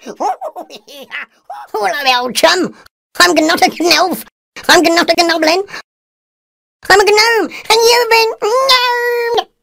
Hola, old chum. I'm not a gnome. I'm not a goblin. I'm a gnome, and you've been gnome.